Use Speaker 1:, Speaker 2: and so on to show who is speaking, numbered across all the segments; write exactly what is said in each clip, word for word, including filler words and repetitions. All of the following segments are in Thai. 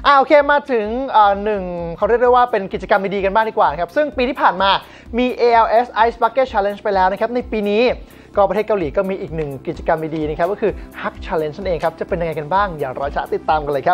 Speaker 1: อ่าโอเคมาถึงหนึ่งเขาเรียกได้ว่าเป็นกิจกรรมดีๆกันบ้างดีกว่าครับซึ่งปีที่ผ่านมามี เอ แอล เอส Ice Bucket Challenge ไปแล้วนะครับในปีนี้ก็ประเทศเกาหลีก็มีอีกหนึ่งกิจกรรมดีๆนะครับก็คือ Hug Challenge นั่นเองครับจะเป็นยังไงกันบ้างอย่ารอช้าติดตามกันเลยครับ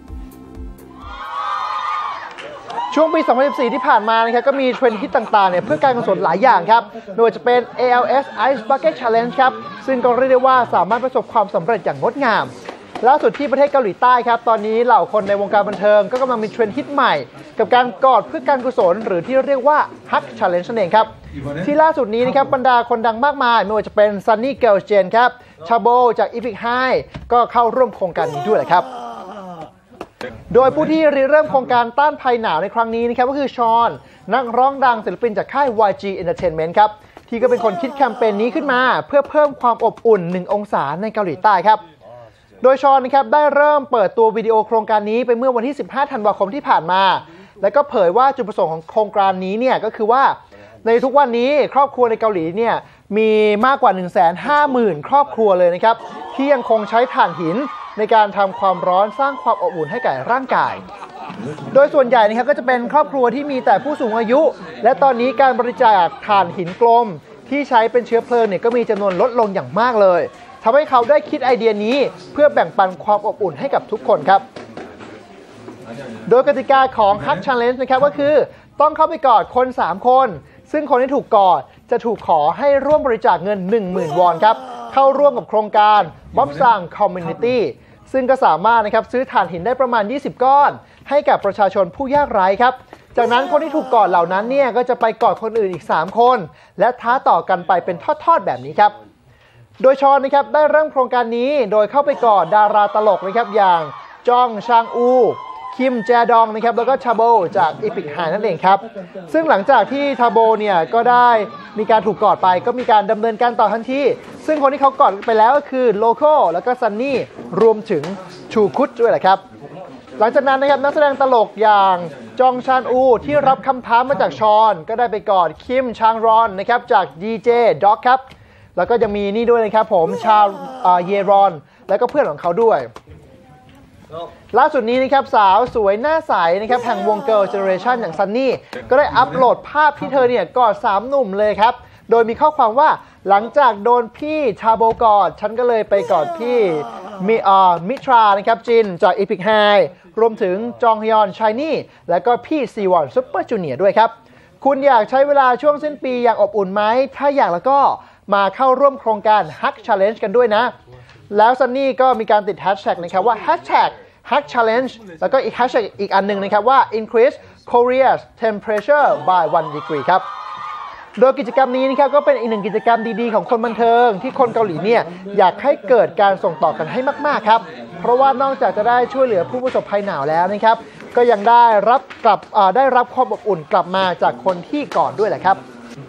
Speaker 1: ช่วงปี สองพันสิบสี่ ที่ผ่านมานะครับก็มีเทรนด์ฮิตต่างๆเนี่ยเพื่อการกุศลหลายอย่างครับไม่ว่าจะเป็น เอ แอล เอส Ice Bucket Challenge ครับซึ่งก็เรียกได้ว่าสามารถประสบความสำเร็จอย่างงดงามล่าสุดที่ประเทศเกาหลีใต้ครับตอนนี้เหล่าคนในวงการบันเทิงก็กำลังมีเทรนด์ฮิตใหม่กับการกอดเพื่อการกุศลหรือที่เรียกว่า Hug Challenge นั่นเองครับที่ล่าสุดนี้นะครับบรรดาคนดังมากมายไม่ว่าจะเป็น Sunny Girls Gen ครับชาโบจาก Epic High ก็เข้าร่วมโครงการนี้ด้วยแหละครับโดยผู้ที่ริเริ่มโครงการต้านภัยหนาวในครั้งนี้นะครับก็คือชอนนักร้องดังศิลปินจากค่าย วาย จี Entertainment ครับที่ก็เป็นคนคิดแคมเปญนี้ขึ้นมาเพื่อเพิ่มความอบอุ่นหนึ่งองศาในเกาหลีใต้ครับโดยชอนนะครับได้เริ่มเปิดตัววิดีโอโครงการนี้ไปเมื่อวันที่ สิบห้า ธันวาคมที่ผ่านมาและก็เผยว่าจุดประสงค์ของโครงการนี้เนี่ยก็คือว่าในทุกวันนี้ครอบครัวในเกาหลีเนี่ยมีมากกว่า หนึ่งแสนห้าหมื่น ครอบครัวเลยนะครับที่ยังคงใช้ถ่านหินในการทำความร้อนสร้างความอบอุ่นให้แก่ร่างกายโดยส่วนใหญ่นะครับก็จะเป็นครอบครัวที่มีแต่ผู้สูงอายุและตอนนี้การบริจาคถ่านหินกลมที่ใช้เป็นเชื้อเพลิงเนี่ยก็มีจำนวนลดลงอย่างมากเลยทำให้เขาได้คิดไอเดียนี้เพื่อแบ่งปันความอบอุ่นให้กับทุกคนครับโดยกติกาของ Hug Challenge นะครับก็คือต้องเข้าไปกอดคนสามคนซึ่งคนที่ถูกกอดจะถูกขอให้ร่วมบริจาคเงิน หนึ่งหมื่น วอนครับเข้าร่วมกับโครงการ บ๊อบซัง Community ซึ่งก็สามารถนะครับซื้อถ่านหินได้ประมาณยี่สิบก้อนให้กับประชาชนผู้ยากไร้ครับจากนั้นคนที่ถูกกอดเหล่านั้นเนี่ยก็จะไปกอดคนอื่นอีกสามคนและท้าต่อกันไปเป็นทอดๆแบบนี้ครับโดยชอนนะครับได้เริ่มโครงการนี้โดยเข้าไปกอดดาราตลกนะครับอย่างจองชางอูคิมแจดองนะครับแล้วก็ชาโบจาก Epic High นั่นเองครับซึ่งหลังจากที่ชาโบเนี่ยก็ได้มีการถูกกอดไปก็มีการดำเนินการต่อทันทีซึ่งคนที่เขากอดไปแล้วก็คือโลโก้แล้วก็ซันนี่รวมถึงชูคุตด้วยแหละครับหลังจากนั้นนะครับนักแสดงตลกอย่างจองชานอูที่รับคำท้ามาจากชอนก็ได้ไปกอดคิมชางรอนนะครับจาก ดี เจ ด็อกครับแล้วก็ยังมีนี่ด้วยนะครับผมชาเยรอนแล้วก็เพื่อนของเขาด้วยล่าสุดนี้นะครับสาวสวยหน้าใสนะครับแห่งวง Girl Generation อย่างซันนี่ก็ได้อัปโหลดภาพที่เธอเนี่ยกอดสามหนุ่มเลยครับโดยมีข้อความว่าหลังจากโดนพี่ชาโบกอดฉันก็เลยไปกอดพี่มิอ่ามิทรานะครับจินจาก Epic High รวมถึงจองฮยอนชายนี่และก็พี่ซีวอนซุปเปอร์จูเนียร์ด้วยครับคุณอยากใช้เวลาช่วงสิ้นปีอย่างอบอุ่นไหมถ้าอยากแล้วก็มาเข้าร่วมโครงการ Hug Challenge กันด้วยนะแล้วซันนี่ก็มีการติดแฮชแท็กนะครับว่า Hashtag Hug Challenge แล้วก็อีกแฮชแท็กอีกอันหนึ่งนะครับว่า Increase Korea's Temperature by one degree ครับโดยกิจกรรมนี้นะครับก็เป็นอีกหนึ่งกิจกรรมดีๆของคนบันเทิงที่คนเกาหลีเนี่ยอยากให้เกิดการส่งต่อกันให้มากๆครับเพราะว่านอกจากจะได้ช่วยเหลือผู้ประสบภัยหนาวแล้วนะครับก็ยังได้รับกลับได้รับความอบอุ่นกลับมาจากคนที่ก่อนด้วยแหละครับ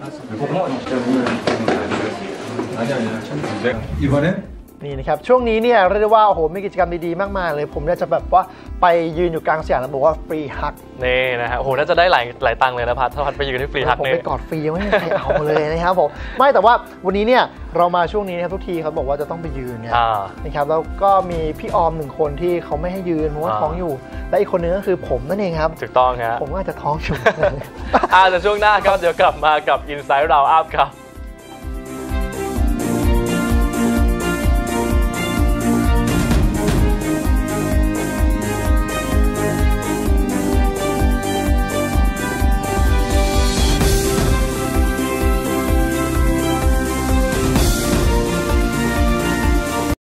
Speaker 1: นี่นะครับช่วงนี้เนี่ยเรียกได้ว่าโอ้โหมีกิจกรรมดีๆมากมายเลยผมเนี่ยจะแบบว่าไปยืนอยู่กลางสยามแล้วบอกว่าฟรีฮัก
Speaker 2: นี่นะฮะโอ้โหน่าจะได้หลายหลายตังค์เลยนะพัดถ้าพัดไปยืนที่ฟรีฮัก
Speaker 1: ผมไปกอดฟรีไม่มีใครเอาเลยนะครับผมไม่แต่ว่าวันนี้เนี่ยเรามาช่วงนี้นะครับทุกทีเขาบอกว่าจะต้องไปยืนเนี่ยนะครับแล้วก็มีพี่ออมหนึ่งคนที่เขาไม่ให้ยืนเพราะว่าท้องอยู่และอีกคนนึงก็คือผมนั่นเองครับ
Speaker 2: ถูกต้องครับ
Speaker 1: ผมก็อาจจะท้องอยู่
Speaker 2: อ่าแต่ช่วงหน้าครับเดี๋ยวกลับมากับ Inside Round Up ครับ